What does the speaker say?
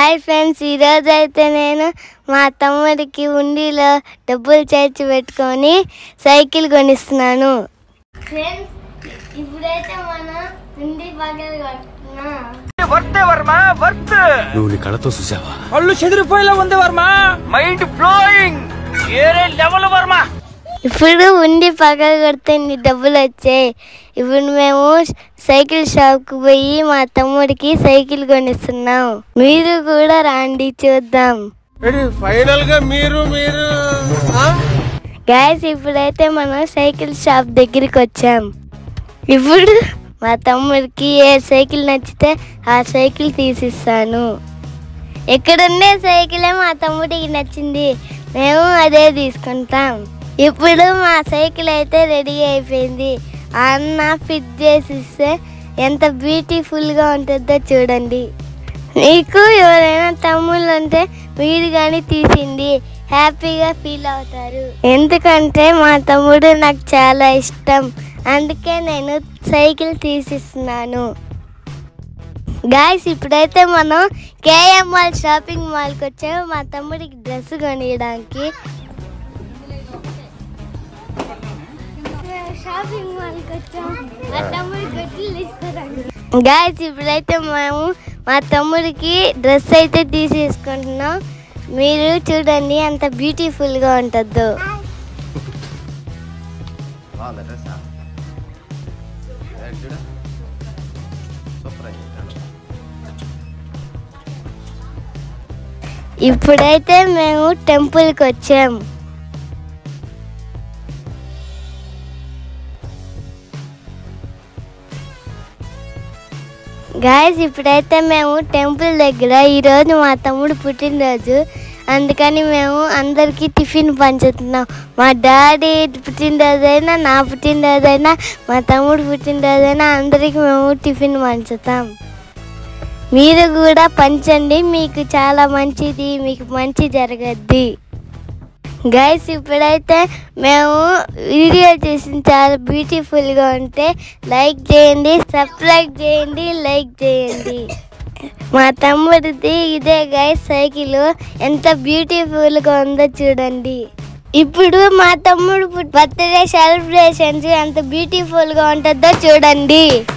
Hi friends, ఈరోజు అయితే నేను మా తమ్ముడికి ఉండిలో డబ్బులు చేర్చి పెట్టుకొని సైకిల్ కొనిస్తున్నాను. ఫ్రెండ్స్, ఇప్పుడైతే మనం ఉండి పగలు కొట్టుకున్నా. నువ్వు నీ కళ్ళతో చూసావా? కళ్ళు చెదిరిపోయేలా ఉంది వర్మ. Mind blowing. ఏరే లెవెల్ వర్మ. ఇప్పుడు ఉండి పగలు కొడితే నీ డబ్బులు వచ్చాయి. ఇప్పుడు మేము సైకిల్ షాప్కి పోయి మా తమ్ముడికి సైకిల్ కొనిస్తున్నాం. మీరు కూడా రండి, చూద్దాం. ఫైనల్ గా మీరు గైస్, ఇప్పుడైతే మనం సైకిల్ షాప్ దగ్గరికి వచ్చాం. ఇప్పుడు మా తమ్ముడికి ఏ సైకిల్ నచ్చితే ఆ సైకిల్ తీసిస్తాను. ఎక్కడుండే సైకిలే మా తమ్ముడికి నచ్చింది, మేము అదే తీసుకుంటాం. ఇప్పుడు మా సైకిల్ అయితే రెడీ అయిపోయింది. అన్న ఫిట్ చేసి ఇస్తే ఎంత బ్యూటిఫుల్గా ఉంటుందో చూడండి. మీకు ఎవరైనా తమ్ముళ్ళు ఉంటే మీరు కానీ తీసింది హ్యాపీగా ఫీల్ అవుతారు. ఎందుకంటే మా తమ్ముడు నాకు చాలా ఇష్టం, అందుకే నేను సైకిల్ తీసిస్తున్నాను. గాయస్, ఇప్పుడైతే మనం కేఎం మాల్ షాపింగ్ మాల్కి వచ్చాము మా తమ్ముడికి డ్రెస్ కొనియడానికి. గాయస్, ఇప్పుడైతే మేము మా తమ్ముడికి డ్రెస్ అయితే తీసేసుకుంటున్నాం. మీరు చూడండి ఎంత బ్యూటిఫుల్గా ఉంటుందో. ఇప్పుడైతే మేము టెంపుల్కి వచ్చాము. గాయస్, ఇప్పుడైతే మేము టెంపుల్ దగ్గర, ఈరోజు మా తమ్ముడు పుట్టినరోజు, అందుకని మేము అందరికీ టిఫిన్ పంచుతున్నాం. మా డాడీ పుట్టినరోజైనా, నా పుట్టినరోజైనా, మా తమ్ముడు పుట్టినరోజైనా అందరికీ మేము టిఫిన్ పంచుతాం. మీరు కూడా పంచండి, మీకు చాలా మంచిది, మీకు మంచి జరగద్ది. గైస్, ఇప్పుడైతే మేము వీడియో చేసి చాలా బ్యూటిఫుల్గా ఉంటే లైక్ చేయండి, సబ్స్క్రైబ్ చేయండి, లైక్ చేయండి. మా తమ్ముడిది ఇదే గైస్ సైకిల్, ఎంత బ్యూటిఫుల్గా ఉందో చూడండి. ఇప్పుడు మా తమ్ముడు బర్త్డే సెలబ్రేషన్స్ ఎంత బ్యూటిఫుల్గా ఉంటుందో చూడండి.